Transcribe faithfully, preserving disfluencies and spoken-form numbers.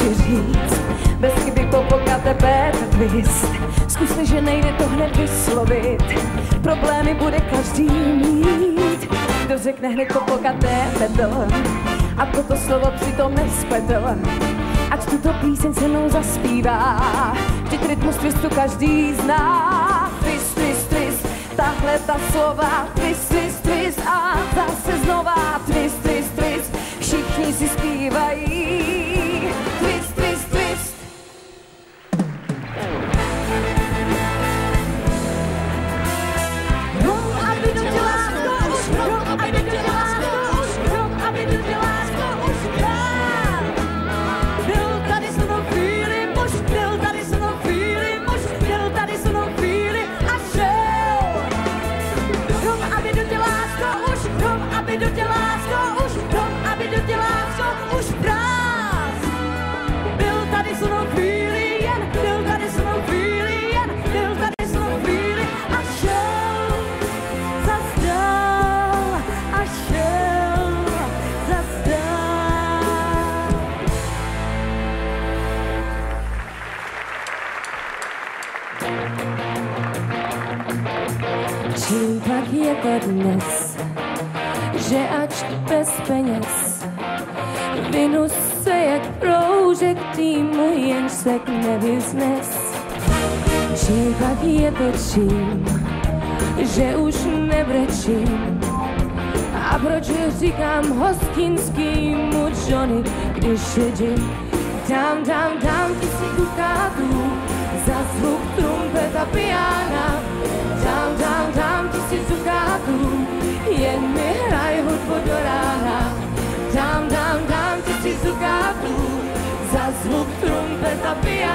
radši říct, bez chyby popokáte Peter Twist. Zkusli, že nejde to hned vyslovit, problémy bude každý mít. Kdo řekne hned popokáte Petr a toto slovo přitom nespletl, ať tuto píseň se mnou zaspívá, vždyť rytmus twistu každý zná. Twist, twist, twist, tahle ta slova, twist, twist, twist a zase znova twist, twist, twist, všichni si zpívají. Twist, twist, twist. No, aby do tě lásko už, no, aby do tě lásko už, no, aby do tě lásko už dál. Byl tady se mnou chvíli muž, byl tady se mnou chvíli muž, byl tady se mnou chvíli a šel. No, aby do tě lásko už, no, aby do tě lásko už, no, aby do tě lásko už práz. Byl tady se mnou chvíli jen, byl tady se mnou chvíli jen, byl tady se mnou chvíli a šel. Zas dál a šel, zas dál. Čím pak je to dnes, že ač bez peněz vinu se jak proužek týmu, jenž se k nebi vznes. Čím pak je to čím, že už nebrečím, a proč říkám hostinskýmu Johnny, když jedím. Dám, dám, dám ti si dukátů za zvuk trumpeta piana. Dám, dám, dám ti si dukátů, jen mi hraj hudbu do rána. Dám, dám, dám ti si dukátů za zvuk trumpeta piana.